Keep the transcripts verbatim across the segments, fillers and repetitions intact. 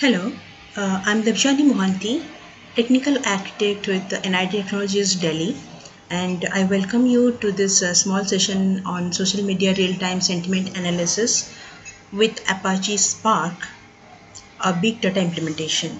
Hello, uh, I'm Devjani Mohanty, Technical Architect with N I T Technologies Delhi, and I welcome you to this uh, small session on social media real-time sentiment analysis with Apache Spark, a big data implementation.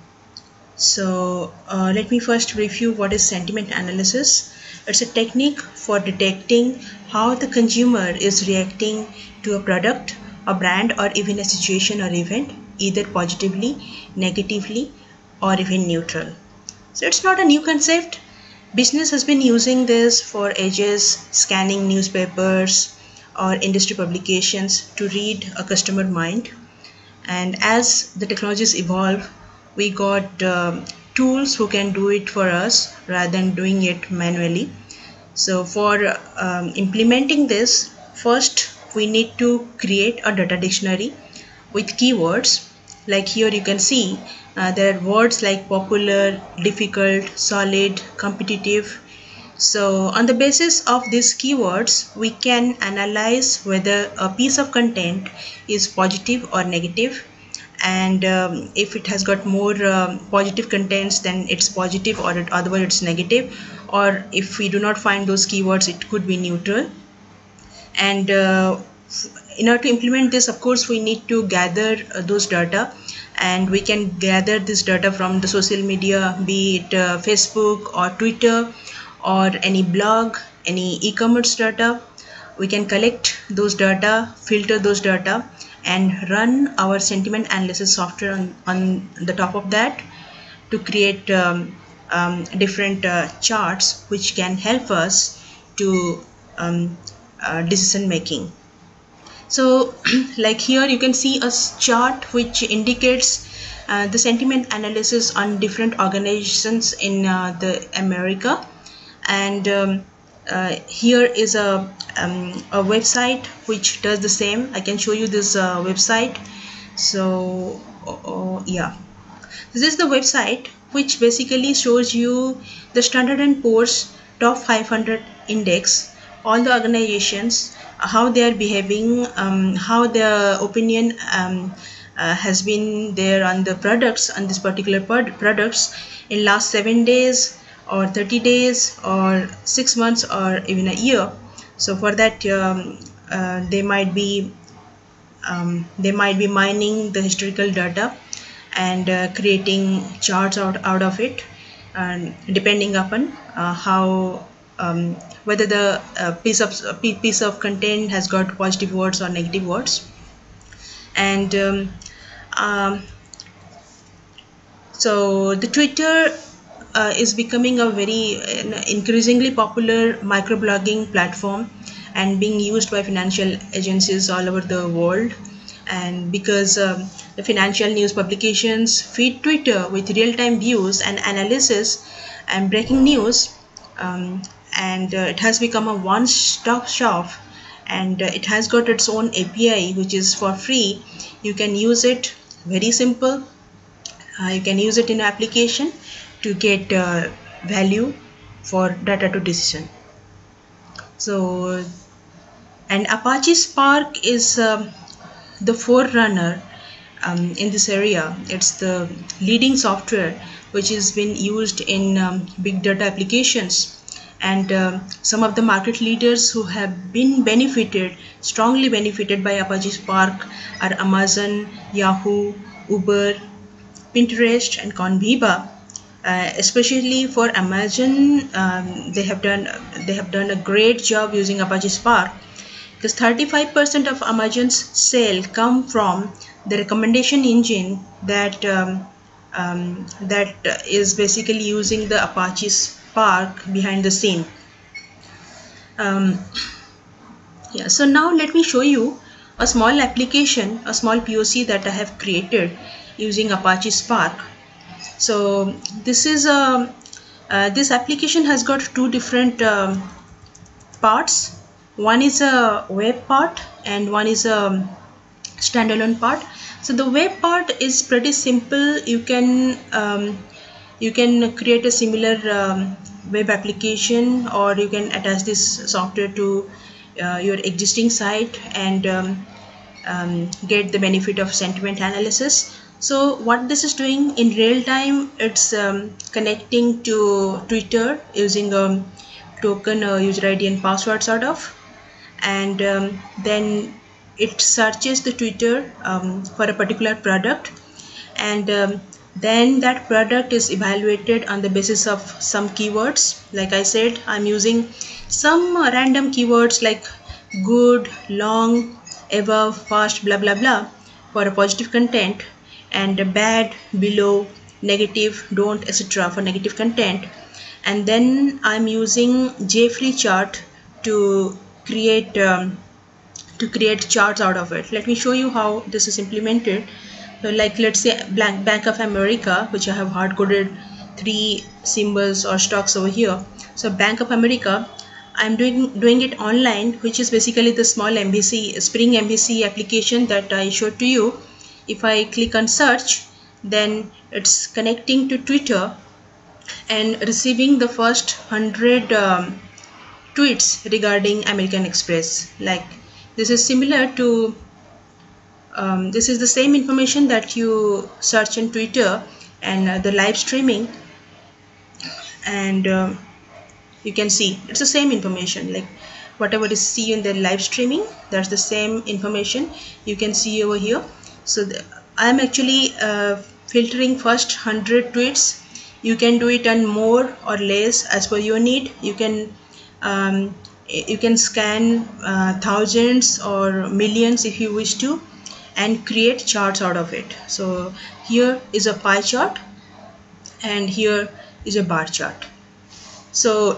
So uh, let me first review what is sentiment analysis. It's a technique for detecting how the consumer is reacting to a product, a brand, or even a situation or event, either positively, negatively, or even neutral. So it's not a new concept. Business has been using this for ages, scanning newspapers or industry publications to read a customer mind. And as the technologies evolve, we got um, tools who can do it for us rather than doing it manually. So for um, implementing this, first we need to create a data dictionary with keywords. Like here you can see uh, there are words like popular, difficult, solid, competitive. So on the basis of these keywords, we can analyze whether a piece of content is positive or negative, and um, if it has got more um, positive contents, then it's positive, or it, otherwise it's negative, or if we do not find those keywords, it could be neutral. And uh, in order to implement this, of course, we need to gather uh, those data, and we can gather this data from the social media, be it uh, Facebook or Twitter or any blog, any e-commerce data. We can collect those data, filter those data, and run our sentiment analysis software on, on the top of that to create um, um, different uh, charts which can help us to um, uh, decision making. So like here you can see a chart which indicates uh, the sentiment analysis on different organizations in uh, the America, and um, uh, here is a, um, a website which does the same. I can show you this uh, website. So uh, yeah, this is the website which basically shows you the Standard and Poor's top five hundred index, all the organizations, how they are behaving, um, how their opinion um, uh, has been there on the products, on this particular products in last seven days or thirty days or six months or even a year. So for that um, uh, they might be um, they might be mining the historical data and uh, creating charts out, out of it, and depending upon uh, how um, whether the uh, piece of uh, piece of content has got positive words or negative words. And um, um, so the Twitter uh, is becoming a very uh, increasingly popular microblogging platform and being used by financial agencies all over the world. And because um, the financial news publications feed Twitter with real-time views and analysis and breaking news, um, and uh, it has become a one-stop shop, and uh, it has got its own A P I which is for free. You can use it, very simple. Uh, you can use it in an application to get uh, value for data to decision. So, and Apache Spark is um, the forerunner um, in this area. It's the leading software which has been used in um, big data applications, and um, some of the market leaders who have been benefited, strongly benefited by Apache Spark are Amazon, Yahoo, Uber, Pinterest, and Conviva. Uh, especially for Amazon, um, they have done they have done a great job using Apache Spark, because thirty-five percent of Amazon's sale come from the recommendation engine that um, um, that is basically using the Apache Spark behind the scene. Um, yeah, so now let me show you a small application, a small P O C that I have created using Apache Spark. So this is a uh, this application has got two different um, parts. One is a web part and one is a standalone part. So the web part is pretty simple. You can um, you can create a similar um, web application, or you can attach this software to uh, your existing site and um, um, get the benefit of sentiment analysis. So what this is doing in real time, it's um, connecting to Twitter using a token, uh, user I D and password sort of, and um, then it searches the Twitter um, for a particular product, and um, then that product is evaluated on the basis of some keywords. Like I said, I'm using some random keywords like good, long, above, fast, blah blah blah for a positive content, and bad, below, negative, don't, etc. for negative content. And then I'm using JFree to create um, to create charts out of it. Let me show you how this is implemented. So like, let's say blank Bank of America, which I have hard coded three symbols or stocks over here. So Bank of America, I'm doing doing it online, which is basically the small M V C Spring M V C application that I showed to you. If I click on search, then it's connecting to Twitter and receiving the first hundred um, tweets regarding American Express. Like, this is similar to um, this is the same information that you search in Twitter and uh, the live streaming, and uh, you can see it's the same information. Like whatever is see in the live streaming, that's the same information you can see over here. So I am actually uh, filtering first one hundred tweets. You can do it on more or less as per your need. You can um, you can scan uh, thousands or millions if you wish to, and create charts out of it. So here is a pie chart and here is a bar chart. So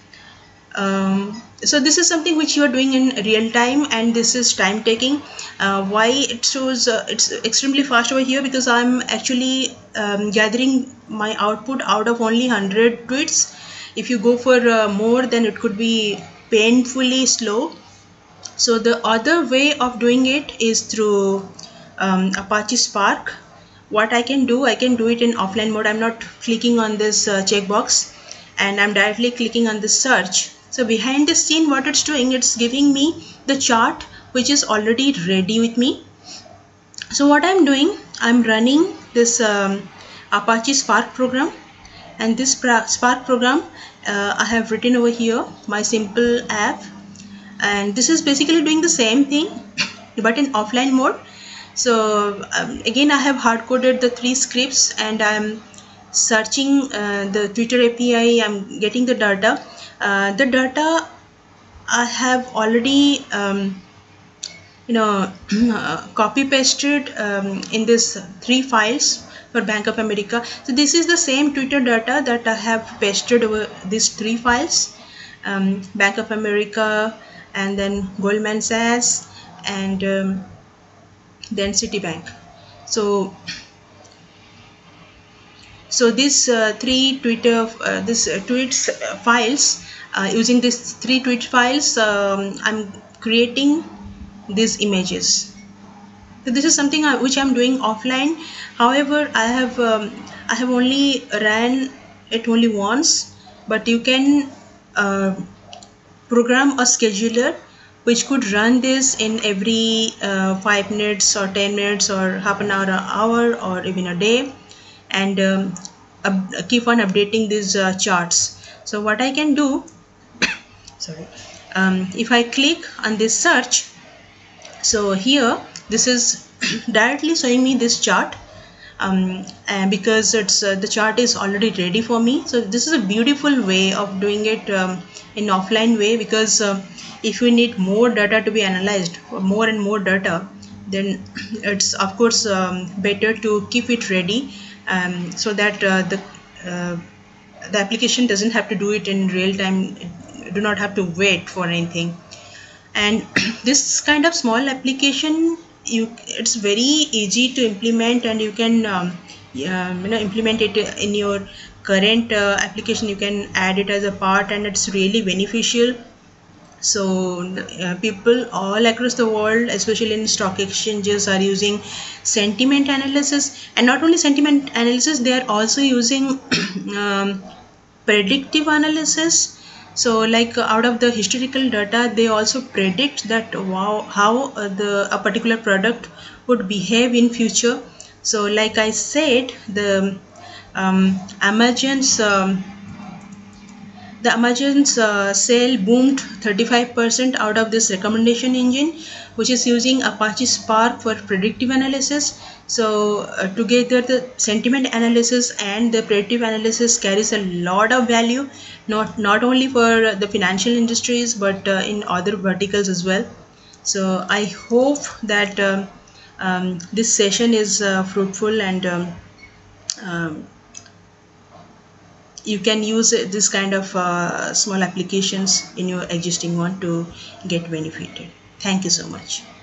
um, so this is something which you are doing in real time, and this is time taking. Uh, why it shows uh, it's extremely fast over here? Because I'm actually um, gathering my output out of only one hundred tweets. If you go for uh, more, then it could be painfully slow. So the other way of doing it is through um, Apache Spark. What I can do, I can do it in offline mode. I'm not clicking on this uh, checkbox, and I'm directly clicking on the search. So behind the scene, what it's doing, it's giving me the chart which is already ready with me. So what I'm doing, I'm running this um, Apache Spark program, and this Spark program uh, I have written over here, my simple app, and this is basically doing the same thing but in offline mode. So um, again, I have hard coded the three scripts, and I'm searching uh, the Twitter A P I. I'm getting the data. Uh, the data I have already um, you know copy pasted um, in this three files for Bank of America. So this is the same Twitter data that I have pasted over these three files, um, Bank of America, and then Goldman Sachs, and um, then Citibank. So so these uh, three Twitter uh, this uh, tweets uh, files, uh, using these three tweet files, um, I'm creating these images. So this is something I, which I'm doing offline. However, I have um, I have only ran it only once, but you can uh, program a scheduler which could run this in every uh, five minutes or ten minutes or half an hour, an hour, or even a day, and um, up, keep on updating these uh, charts. So what I can do, sorry, um, if I click on this search, so here this is directly showing me this chart, um, and because it's uh, the chart is already ready for me. So this is a beautiful way of doing it um, in offline way, because uh, if you need more data to be analyzed, more and more data, then it's of course um, better to keep it ready, um, so that uh, the uh, the application doesn't have to do it in real time, do not have to wait for anything. And this kind of small application, you it's very easy to implement, and you can um, um, you know implement it in your current uh, application. You can add it as a part, and it's really beneficial. So uh, people all across the world, especially in stock exchanges, are using sentiment analysis, and not only sentiment analysis, they are also using um, predictive analysis. So like uh, out of the historical data, they also predict that wow, how uh, the a particular product would behave in future. So like I said, the um, Amazon's um, the Amazon's uh, sale boomed thirty-five percent out of this recommendation engine, which is using Apache Spark for predictive analysis. So uh, together the sentiment analysis and the predictive analysis carries a lot of value, not not only for the financial industries but uh, in other verticals as well. So I hope that um, um, this session is uh, fruitful, and um, um, you can use this kind of uh, small applications in your existing one to get benefited. Thank you so much.